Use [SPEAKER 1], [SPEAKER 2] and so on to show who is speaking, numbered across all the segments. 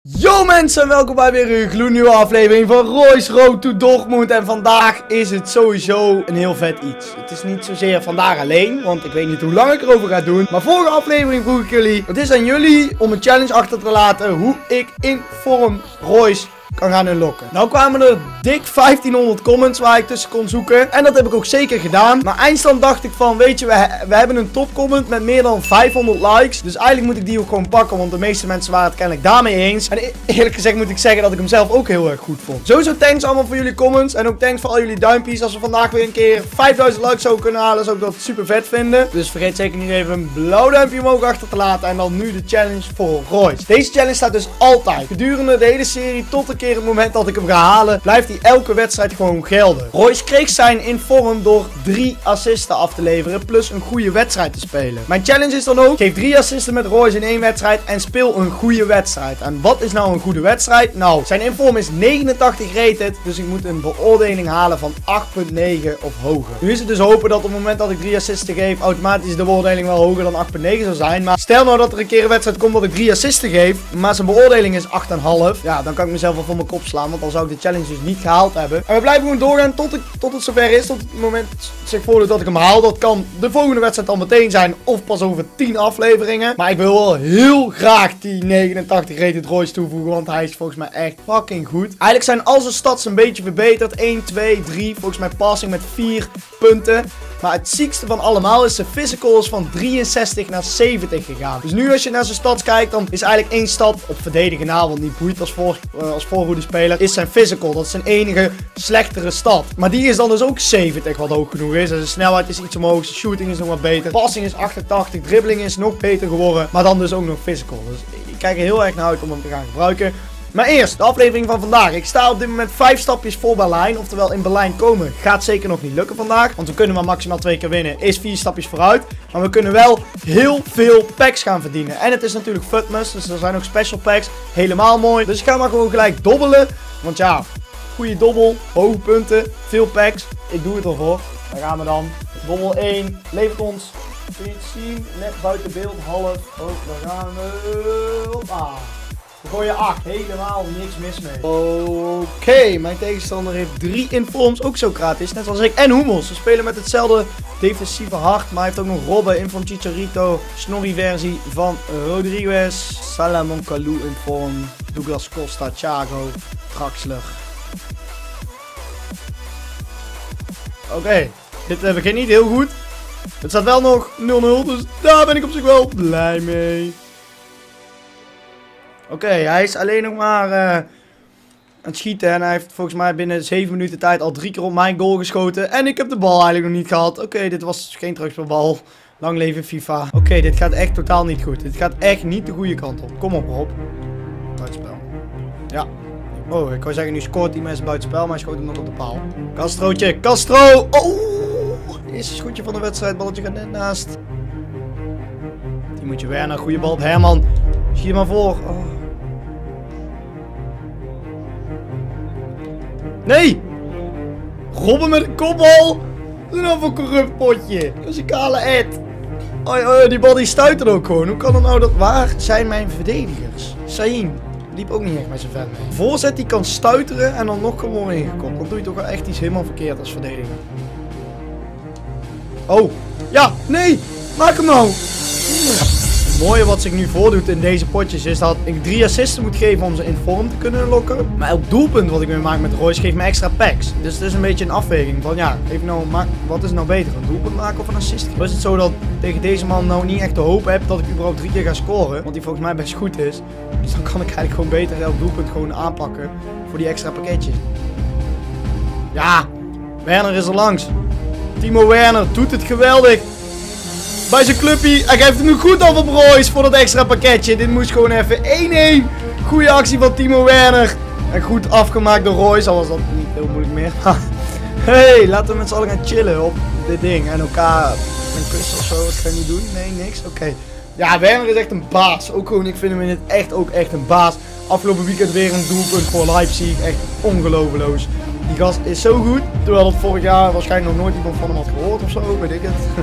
[SPEAKER 1] Yo mensen, welkom bij weer een gloednieuwe aflevering van Roy's Road to Dortmund. En vandaag is het sowieso een heel vet iets. Het is niet zozeer vandaag alleen, want ik weet niet hoe lang ik erover ga doen. Maar vorige aflevering vroeg ik jullie, het is aan jullie om een challenge achter te laten hoe ik in vorm Roy's kan gaan unlocken. Nou kwamen er dik 1500 comments waar ik tussen kon zoeken. En dat heb ik ook zeker gedaan. Maar eindstand dacht ik van, weet je, we hebben een topcomment met meer dan 500 likes. Dus eigenlijk moet ik die ook gewoon pakken, want de meeste mensen waren het kennelijk daarmee eens. En eerlijk gezegd moet ik zeggen dat ik hem zelf ook heel erg goed vond. Sowieso thanks allemaal voor jullie comments. En ook thanks voor al jullie duimpjes. Als we vandaag weer een keer 5000 likes zouden kunnen halen, zou ik dat super vet vinden. Dus vergeet zeker niet even een blauw duimpje omhoog achter te laten. En dan nu de challenge voor Roy's. Deze challenge staat dus altijd gedurende de hele serie tot een keer het moment dat ik hem ga halen, blijft hij elke wedstrijd gewoon gelden. Roy's kreeg zijn in vorm door 3 assisten af te leveren, plus een goede wedstrijd te spelen. Mijn challenge is dan ook, geef 3 assisten met Roy's in 1 wedstrijd en speel een goede wedstrijd. En wat is nou een goede wedstrijd? Nou, zijn inform is 89 rated, dus ik moet een beoordeling halen van 8,9 of hoger. Nu is het dus hopen dat op het moment dat ik 3 assisten geef, automatisch de beoordeling wel hoger dan 8,9 zou zijn. Maar stel nou dat er een keer een wedstrijd komt dat ik 3 assisten geef, maar zijn beoordeling is 8,5. Ja, dan kan ik mezelf wel voor mijn kop slaan. Want dan zou ik de challenge dus niet gehaald hebben. En we blijven gewoon doorgaan tot het zover is. Tot het moment zich voordoet dat ik hem haal. Dat kan de volgende wedstrijd al meteen zijn. Of pas over 10 afleveringen. Maar ik wil wel heel graag die 89 rated Roy's toevoegen. Want hij is volgens mij echt fucking goed. Eigenlijk zijn al zijn stats een beetje verbeterd. 1, 2, 3. Volgens mij passing met 4 punten. Maar het ziekste van allemaal is zijn physical is van 63 naar 70 gegaan. Dus nu als je naar zijn stats kijkt, dan is eigenlijk 1 stap op verdedigen na. Want niet boeit als voorhoede speler. Is zijn physical. Dat is zijn enige slechtere stat. Maar die is dan dus ook 70 wat hoog genoeg is. En zijn snelheid is iets omhoog. Zijn shooting is nog wat beter. Passing is 88. Dribbling is nog beter geworden. Maar dan dus ook nog physical. Dus ik kijk er heel erg naar uit om hem te gaan gebruiken. Maar eerst, de aflevering van vandaag. Ik sta op dit moment 5 stapjes voor Berlijn. Oftewel in Berlijn komen gaat zeker nog niet lukken vandaag. Want we kunnen maar maximaal 2 keer winnen. Is 4 stapjes vooruit. Maar we kunnen wel heel veel packs gaan verdienen. En het is natuurlijk Futmas. Dus er zijn ook special packs. Helemaal mooi. Dus ik ga maar gewoon gelijk dobbelen. Want ja, goede dobbel. Hoge punten. Veel packs. Ik doe het ervoor. Daar gaan we dan. Dobbel 1. Levert ons. Kun je het zien? Net buiten beeld. Half. Oh, daar gaan we. Hoppa. We gooien 8. Helemaal niks mis mee. Oké, mijn tegenstander heeft 3 informs. Ook Socrates, net zoals ik. En Hummels. Ze spelen met hetzelfde defensieve hart. Maar hij heeft ook nog Robben, inform Chicharito. Snorri versie van Rodriguez. Salomon Kalou inform. Douglas Costa, Thiago, Draxler. Oké, dit begint niet heel goed. Het staat wel nog 0-0. Dus daar ben ik op zich wel blij mee. Oké, hij is alleen nog maar aan het schieten. En hij heeft volgens mij binnen 7 minuten tijd al 3 keer op mijn goal geschoten. En ik heb de bal eigenlijk nog niet gehad. Oké, dit was geen terugspeelbal. Lang leven FIFA. Oké, dit gaat echt totaal niet goed. Dit gaat echt niet de goede kant op. Kom op, Rob. Buitenspel. Ja. Oh, ik wou zeggen, nu scoort die mensen buitenspel. Maar hij schoot hem nog op de paal. Castrootje. Castro. Oh! Eerste schotje van de wedstrijd. Balletje gaat net naast. Die moet je Werner. Goede bal op Herman. Schiet hem maar voor. Oh. Nee! Robben met een kopbal! Wat is nou voor corrupt potje? Dat is een kale Ed. Oh, die bal die stuit er ook gewoon. Hoe kan het nou dat... Waar zijn mijn verdedigers? Sahin liep ook niet echt met zijn vet mee. Voorzet die kan stuiteren en dan nog gewoon ingekopt. Dan doe je toch wel echt iets helemaal verkeerd als verdediger. Oh! Ja! Nee! Maak hem nou! Het mooie wat zich nu voordoet in deze potjes is dat ik 3 assisten moet geven om ze in vorm te kunnen lokken. Maar elk doelpunt wat ik weer maak met Roy's geeft me extra packs. Dus het is een beetje een afweging van ja, wat is nou beter? Een doelpunt maken of een assist geven? Is het zo dat tegen deze man nou niet echt de hoop heb dat ik überhaupt 3 keer ga scoren? Want die volgens mij best goed is. Dus dan kan ik eigenlijk gewoon beter elk doelpunt gewoon aanpakken voor die extra pakketjes. Ja, Werner is er langs. Timo Werner doet het geweldig. Bij zijn clubje. Hij geeft hem nu goed af op Roy's voor dat extra pakketje. Dit moest gewoon even 1-1. Goeie actie van Timo Werner. En goed afgemaakt door Roy's. Al was dat niet heel moeilijk meer. Hey, laten we met z'n allen gaan chillen op dit ding. En elkaar een kus of zo. Wat ga je niet doen? Nee, niks. Oké. Ja, Werner is echt een baas. Ook gewoon, ik vind hem in het echt ook echt een baas. Afgelopen weekend weer een doelpunt voor Leipzig. Echt ongelooflijk. Die gast is zo goed. Terwijl dat vorig jaar waarschijnlijk nog nooit iemand van hem had gehoord of zo. Weet ik het.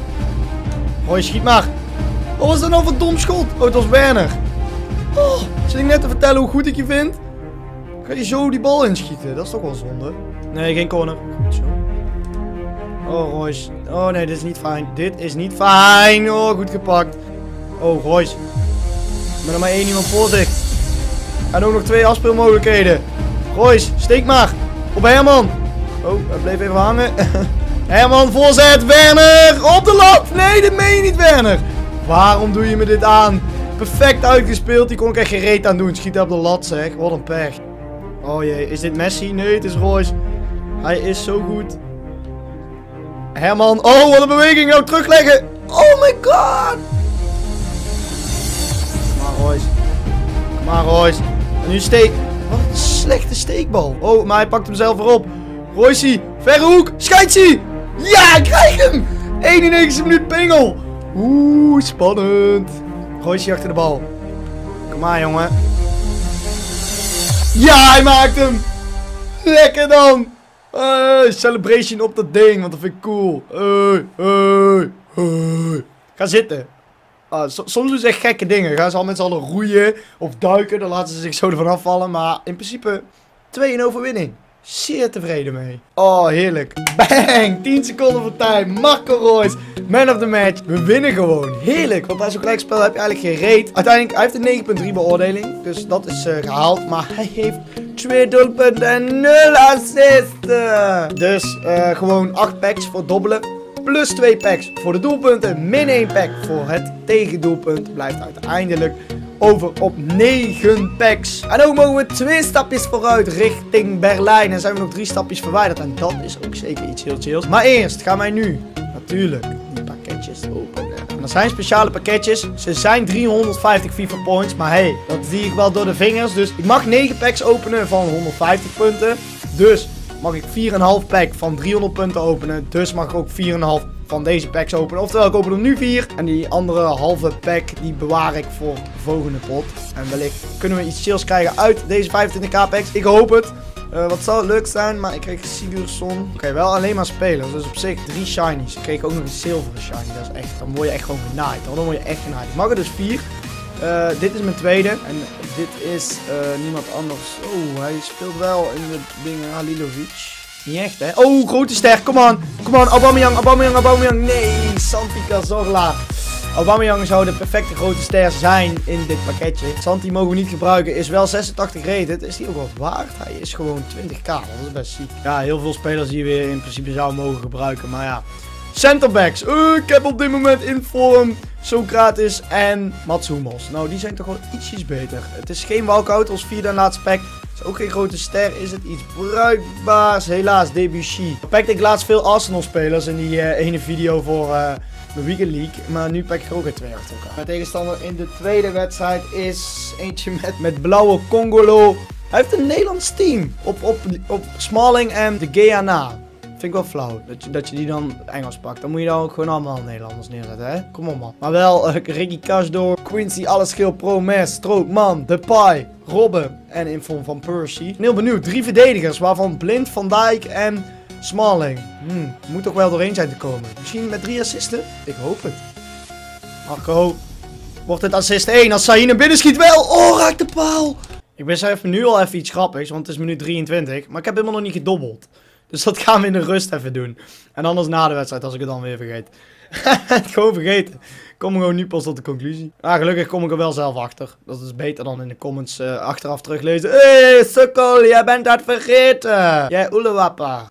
[SPEAKER 1] Roy, schiet maar. Wat was dat nou voor dom schot? Oh, het was Werner. Oh, Zit ik net te vertellen hoe goed ik je vind? Ga je zo die bal inschieten? Dat is toch wel zonde. Nee, geen corner. Goed zo. Oh, Royce. Oh nee, dit is niet fijn. Dit is niet fijn. Oh, goed gepakt. Oh, Royce. Met er maar één iemand voor zich. En ook nog 2 afspeelmogelijkheden. Royce, steek maar. Op Herman. Oh, hij bleef even hangen. Herman, voorzet. Werner, op de lat. Nee, dit meen je niet, Werner. Waarom doe je me dit aan? Perfect uitgespeeld. Die kon ik echt geen reet aan doen. Schiet op de lat, zeg. Wat een pech. Oh jee, is dit Messi? Nee, het is Royce. Hij is zo goed. Herman. Oh, wat een beweging. Nou, terugleggen. Oh my god. Kom maar, Royce. Kom maar, Royce. En nu steek. Wat een slechte steekbal. Oh, maar hij pakt hem zelf weer op. Royce, verre hoek. Scheidsie. Ja, ik krijg hem. 91e minuut pingel. Oeh, spannend. Royce achter de bal. Kom maar, jongen. Ja, hij maakt hem. Lekker dan. Celebration op dat ding, want dat vind ik cool. Ga zitten. Soms doen ze echt gekke dingen. Gaan ze al met z'n allen roeien of duiken. Dan laten ze zich zo ervan afvallen. Maar in principe 2-1 overwinning. Zeer tevreden mee. Oh, heerlijk. Bang! 10 seconden voor tijd. Marco Reus. Man of the match. We winnen gewoon. Heerlijk. Want bij zo'n gelijkspel heb je eigenlijk geen reet. Uiteindelijk, hij heeft een 9,3 beoordeling. Dus dat is gehaald. Maar hij heeft 2 doelpunten en 0 assisten. Dus gewoon 8 packs voor dobbelen. Plus 2 packs voor de doelpunten. Min 1 pack voor het tegendoelpunt. Blijft uiteindelijk over op 9 packs. En ook mogen we 2 stapjes vooruit richting Berlijn. En zijn we nog 3 stapjes verwijderd. En dat is ook zeker iets heel chills. Maar eerst gaan wij nu natuurlijk die pakketjes openen. En dat zijn speciale pakketjes. Ze zijn 350 FIFA points. Maar hey, dat zie ik wel door de vingers. Dus ik mag 9 packs openen van 150 punten. Dus mag ik 4,5 pack van 300 punten openen. Dus mag ik ook 4,5 van deze packs openen. Oftewel, ik open er nu 4. En die andere halve pack, die bewaar ik voor de volgende pot. En wellicht kunnen we iets chills krijgen uit deze 25k packs. Ik hoop het. Wat zal leuk zijn, maar ik kreeg Sigurdsson. Oké, wel alleen maar spelers. Dus op zich 3 shinies. Ik kreeg ook nog een zilveren shiny. Dat is echt, dan word je echt gewoon genaaid. Dan word je echt genaaid. Ik mag er dus 4. Dit is mijn tweede. En dit is niemand anders. Oh, hij speelt wel in de dingen. Halilovic. Niet echt, hè? Oh, grote ster. Kom on. Kom on. Aubameyang. Nee, Santi Cazorla. Aubameyang zou de perfecte grote ster zijn in dit pakketje. Santi mogen we niet gebruiken. Is wel 86 rated. Is die ook wat waard? Hij is gewoon 20k. Dat is best ziek. Ja, heel veel spelers die we in principe zouden mogen gebruiken. Maar ja. Centerbacks. Ik heb op dit moment in vorm Socrates en Mats Hummels. Nou, die zijn toch wel ietsjes beter. Het is geen walkout als 4e en laatste pack. Is ook geen grote ster. Is het iets bruikbaars? Helaas, Debussy. Pakte ik laatst veel Arsenal spelers in die ene video voor de Weekend League. Maar nu pak ik er ook weer 2 achter elkaar. Mijn tegenstander in de tweede wedstrijd is eentje met blauwe Congolo. Hij heeft een Nederlands team. Op Smalling en de Gea na. Vind ik wel flauw, dat je die dan Engels pakt. Dan moet je dan ook gewoon allemaal Nederlanders neerzetten, hè? Kom op, man. Maar wel Ricky Kasdorp, Quincy, Alleschild, Promes, Strootman, Depay, Robben en in vorm van Percy. Ik ben heel benieuwd. 3 verdedigers, waarvan Blind, Van Dijk en Smalling. Moet toch wel doorheen zijn te komen. Misschien met 3 assisten? Ik hoop het. Marco, wordt het assist 1 als Sahin naar binnen schiet wel. Oh, raakt de paal. Ik besef nu al even iets grappigs, want het is minuut 23. Maar ik heb helemaal nog niet gedobbeld. Dus dat gaan we in de rust even doen. En anders na de wedstrijd, als ik het dan weer vergeet. Gewoon vergeten. Ik kom gewoon nu pas tot de conclusie. Ah, gelukkig kom ik er wel zelf achter. Dat is beter dan in de comments achteraf teruglezen. Hey, sukkel, jij bent dat vergeten. Jij oelewappa.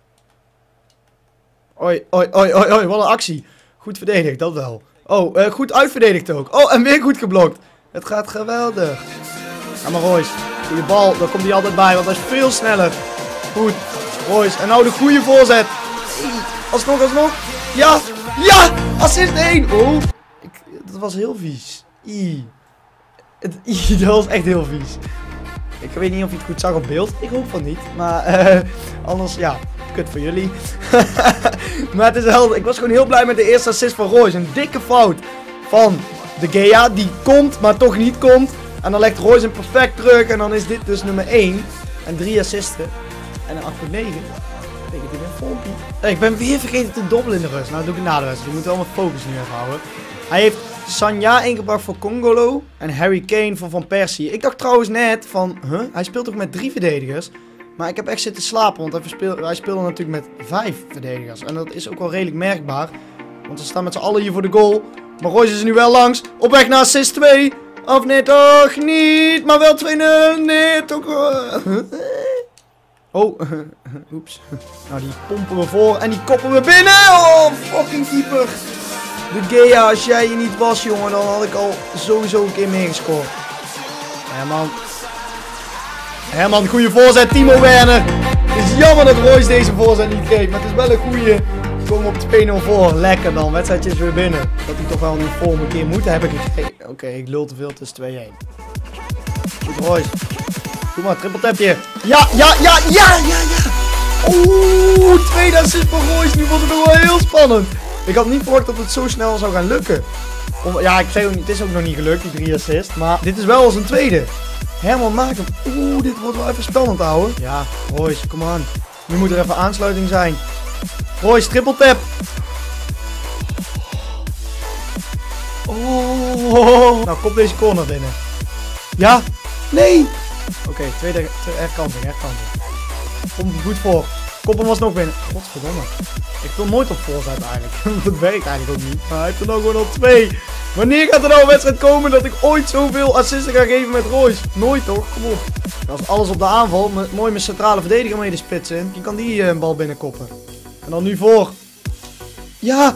[SPEAKER 1] Oi, wat een actie. Goed verdedigd, dat wel. Oh, goed uitverdedigd ook. Oh, en weer goed geblokt. Het gaat geweldig. Ga maar Royce. Goeie bal, daar komt hij altijd bij, want hij is veel sneller. Goed. Royce, en nou de goede voorzet. Alsnog. Ja, assist 1. Oh, dat was heel vies. Dat was echt heel vies. Ik weet niet of je het goed zag op beeld. Ik hoop van niet. Maar anders, ja, kut voor jullie. Maar het is helder. Ik was gewoon heel blij met de eerste assist van Royce. Een dikke fout van de Gea, die komt, maar toch niet komt. En dan legt Royce hem perfect terug. En dan is dit dus nummer 1. En 3 assisten. En een 8,9. Betekent dit een vormpje. Ik ben weer vergeten te dobbelen in de rust. Nou, dat doe ik na de wedstrijd. Je moet wel mijn focus nu even houden. Hij heeft Sanja ingebracht voor Congolo. En Harry Kane voor Van Persie. Ik dacht trouwens net van, hij speelt ook met 3 verdedigers. Maar ik heb echt zitten slapen, want hij speelde natuurlijk met 5 verdedigers. En dat is ook wel redelijk merkbaar. Want we staan met z'n allen hier voor de goal. Maar Royce is er nu wel langs. Op weg naar assist 2. Of nee, toch niet. Maar wel 2-0. Nee, toch. Oh, oeps. Nou, die pompen we voor en die koppen we binnen. Oh, fucking keeper. De Gea, als jij hier niet was, jongen, dan had ik al sowieso een keer meegescoord. Herman, goede voorzet. Timo Werner. Het is jammer dat Royce deze voorzet niet geeft, maar het is wel een goede. We komen op 2-0 voor. Lekker dan. Wedstrijdje is weer binnen. Dat hij toch wel een vorm een keer moet hebben gekregen. Oké, ik lul te veel. Het is 2-1. Goed, Royce. Doe maar, triple tapje. Ja. Oeh, tweede assist van Royce. Nu wordt het nog wel heel spannend. Ik had niet verwacht dat het zo snel zou gaan lukken. Ja, ik zei ook niet, het is ook nog niet gelukt, die 3 assists. Maar dit is wel als een tweede. Herman maakt hem. Oeh, dit wordt wel even spannend, ouwe. Ja, Royce, kom aan. Nu moet er even aansluiting zijn. Royce, triple tap. Oh. Nou, kop deze corner binnen. Ja. Nee. Oké, tweede herkanting. Komt goed voor. Kop hem alsnog binnen. Godverdomme. Ik wil nooit op voorzet eigenlijk. Dat werkt eigenlijk ook niet. Maar hij heeft er nou gewoon al 2. Wanneer gaat er nou een wedstrijd komen dat ik ooit zoveel assisten ga geven met Royce? Nooit toch? Kom op. Als alles op de aanval. Mooi mijn centrale verdediger mee de spits in. Je kan die een bal binnenkoppen. En dan nu voor. Ja.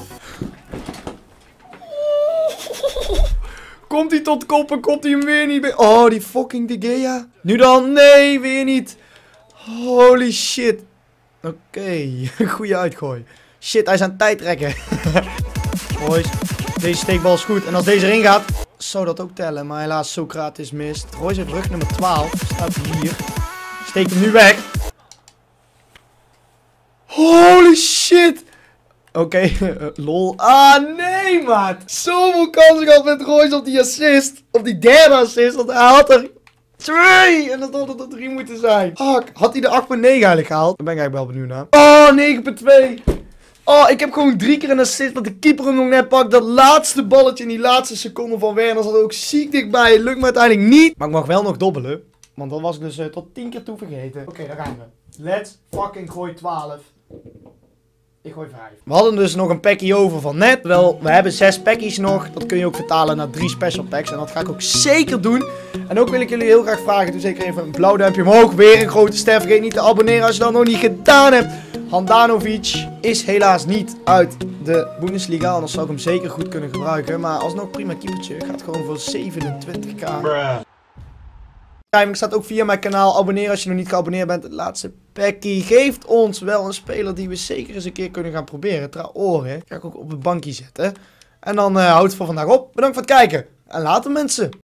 [SPEAKER 1] Komt hij tot koppen? Komt hij hem weer niet bij? Oh, die fucking De Gea. Nu dan? Nee, weer niet. Holy shit. Oké. Goeie uitgooi. Shit, hij is aan het tijd trekken. Royce. Deze steekbal is goed. En als deze erin gaat, zou dat ook tellen. Maar helaas, Socrates mist. Royce heeft rug nummer 12. Staat hier. Steekt hem nu weg. Holy shit. Oké, lol. Ah, nee, maat. Zoveel kansen gehad met Royce op die assist. Op die derde assist. Want hij had er 2. En dat had er tot 3 moeten zijn. Had hij de 8.9 eigenlijk gehaald? Daar ben ik eigenlijk wel benieuwd naar. Oh, 9.2. Oh, ik heb gewoon 3 keer een assist dat de keeper hem nog net pakt. Dat laatste balletje in die laatste seconde van Werner zat ook ziek dichtbij. Lukt me uiteindelijk niet. Maar ik mag wel nog dobbelen. Want dat was ik dus tot 10 keer toe vergeten. Oké, daar gaan we. Let's fucking gooi 12. Ik gooi 5. We hadden dus nog een packie over van net. Wel, we hebben 6 packies nog. Dat kun je ook vertalen naar 3 special packs. En dat ga ik ook zeker doen. En ook wil ik jullie heel graag vragen. Doe zeker even een blauw duimpje omhoog. Weer een grote ster. Vergeet niet te abonneren als je dat nog niet gedaan hebt. Handanovic is helaas niet uit de Bundesliga. Anders zou ik hem zeker goed kunnen gebruiken. Maar alsnog prima keepertje. Gaat gewoon voor 27k. Timing staat ook via mijn kanaal. Abonneer als je nog niet geabonneerd bent. Het laatste packie geeft ons wel een speler die we zeker eens een keer kunnen gaan proberen. Traoré. Ga ik ook op het bankje zetten. En dan houdt het voor vandaag op. Bedankt voor het kijken. En later mensen.